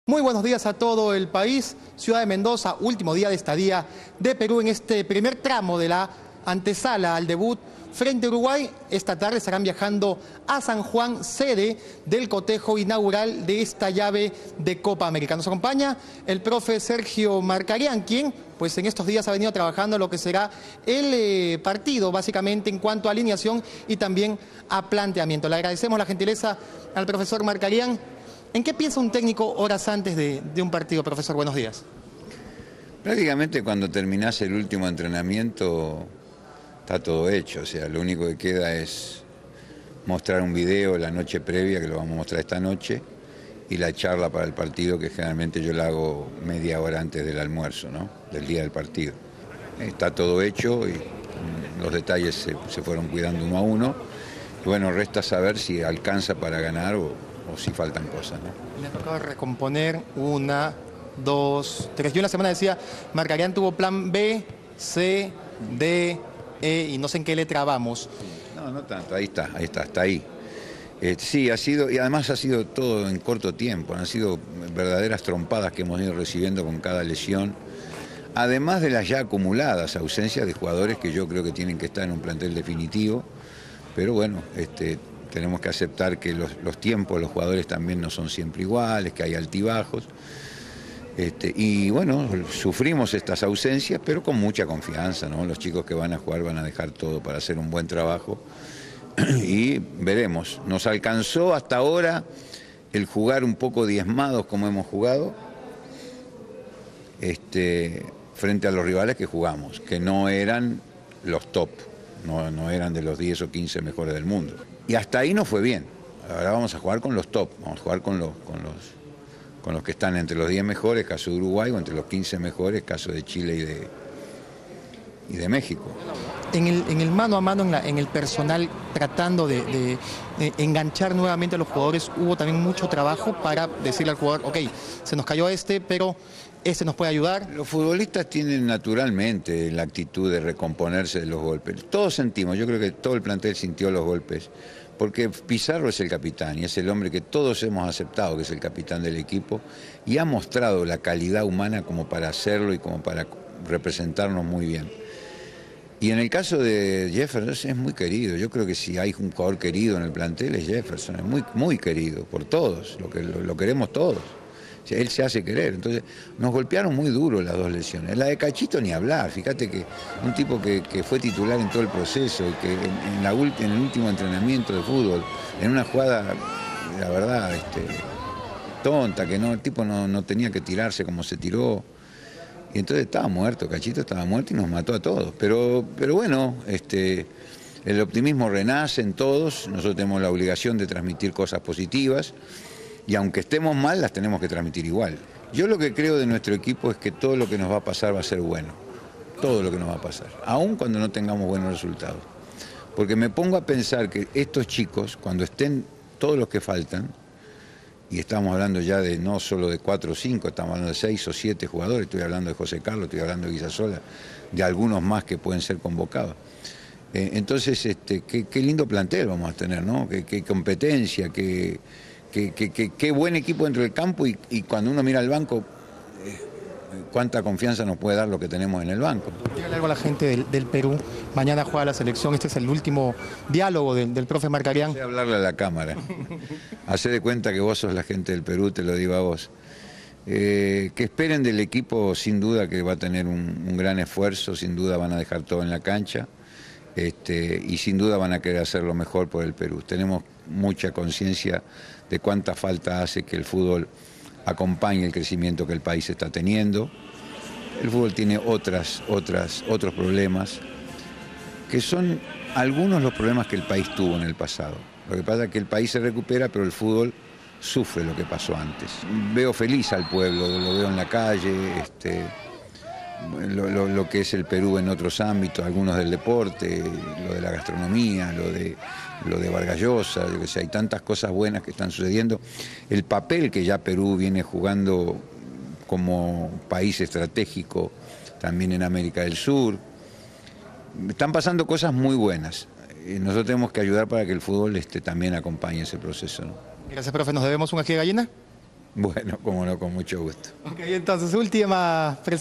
Muy buenos días a todo el país. Ciudad de Mendoza, último día de estadía de Perú en este primer tramo de la antesala al debut frente a Uruguay. Esta tarde estarán viajando a San Juan, sede del cotejo inaugural de esta llave de Copa América. Nos acompaña el profe Sergio Markarián, quien pues en estos días ha venido trabajando lo que será el partido, básicamente en cuanto a alineación y también a planteamiento. Le agradecemos la gentileza al profesor Markarián. ¿En qué piensa un técnico horas antes de un partido, profesor? Buenos días. Prácticamente cuando terminás el último entrenamiento está todo hecho, o sea, lo único que queda es mostrar un video la noche previa, que lo vamos a mostrar esta noche, y la charla para el partido, que generalmente yo la hago media hora antes del almuerzo, ¿no? Del día del partido. Está todo hecho y los detalles se fueron cuidando uno a uno. Y bueno, resta saber si alcanza para ganar o si faltan cosas, ¿no? Me ha tocado recomponer 1, 2, 3. Yo una semana decía, Markarián tuvo plan B, C, D, E y no sé en qué letra vamos. No tanto, ahí está, hasta ahí. Sí, ha sido, y además ha sido todo en corto tiempo, han sido verdaderas trompadas que hemos ido recibiendo con cada lesión, además de las ya acumuladas ausencias de jugadores que yo creo que tienen que estar en un plantel definitivo, pero bueno, tenemos que aceptar que los tiempos de los jugadores también no son siempre iguales, que hay altibajos. Y bueno, sufrimos estas ausencias, pero con mucha confianza, ¿no? Los chicos que van a jugar van a dejar todo para hacer un buen trabajo y veremos. Nos alcanzó hasta ahora el jugar un poco diezmados como hemos jugado frente a los rivales que jugamos, que no eran los top, no eran de los 10 o 15 mejores del mundo. Y hasta ahí nos fue bien. Ahora vamos a jugar con los top, vamos a jugar con los que están entre los 10 mejores, caso de Uruguay, o entre los 15 mejores, caso de Chile y de México. En el mano a mano, en el personal, tratando de enganchar nuevamente a los jugadores, hubo también mucho trabajo para decirle al jugador, ok, se nos cayó pero nos puede ayudar. Los futbolistas tienen naturalmente la actitud de recomponerse de los golpes. Todos sentimos, yo creo que todo el plantel sintió los golpes, porque Pizarro es el capitán y es el hombre que todos hemos aceptado que es el capitán del equipo y ha mostrado la calidad humana como para hacerlo y como para representarnos muy bien. Y en el caso de Jefferson es muy querido. Yo creo que si hay un jugador querido en el plantel es Jefferson, es muy, muy querido por todos, lo queremos todos. O sea, él se hace querer. Entonces nos golpearon muy duro las dos lesiones. La de Cachito ni hablar. Fíjate que un tipo que fue titular en todo el proceso y que en el último entrenamiento de fútbol, en una jugada, la verdad, tonta, que el tipo no tenía que tirarse como se tiró. Y entonces estaba muerto, Cachito estaba muerto y nos mató a todos. Pero bueno, el optimismo renace en todos. Nosotros tenemos la obligación de transmitir cosas positivas. Y aunque estemos mal, las tenemos que transmitir igual. Yo lo que creo de nuestro equipo es que todo lo que nos va a pasar va a ser bueno. Todo lo que nos va a pasar. Aun cuando no tengamos buenos resultados. Porque me pongo a pensar que estos chicos, cuando estén todos los que faltan, y estamos hablando ya de no solo de 4 o 5, estamos hablando de 6 o 7 jugadores, estoy hablando de José Carlos, estoy hablando de Guisasola, de algunos más que pueden ser convocados. Entonces, qué lindo plantel vamos a tener, ¿no? Qué competencia, qué buen equipo dentro del campo y cuando uno mira al banco, cuánta confianza nos puede dar lo que tenemos en el banco. Dígale algo a la gente del Perú. Mañana juega la selección. Este es el último diálogo del profe Markarián. Sé hablarle a la cámara. Hacé de cuenta que vos sos la gente del Perú, te lo digo a vos. Que esperen del equipo, sin duda que va a tener un gran esfuerzo, sin duda van a dejar todo en la cancha y sin duda van a querer hacer lo mejor por el Perú. Tenemos mucha conciencia de cuánta falta hace que el fútbol acompañe el crecimiento que el país está teniendo. El fútbol tiene otros problemas, que son algunos los problemas que el país tuvo en el pasado. Lo que pasa es que el país se recupera, pero el fútbol sufre lo que pasó antes. Veo feliz al pueblo, lo veo en la calle, lo que es el Perú en otros ámbitos, algunos del deporte, lo de la gastronomía, lo de Vargas Llosa, yo que sé, hay tantas cosas buenas que están sucediendo. El papel que ya Perú viene jugando como país estratégico también en América del Sur. Están pasando cosas muy buenas. Nosotros tenemos que ayudar para que el fútbol también acompañe ese proceso, ¿no? Gracias, profe. ¿Nos debemos un ají de gallina? Bueno, como no, con mucho gusto. Ok, entonces, última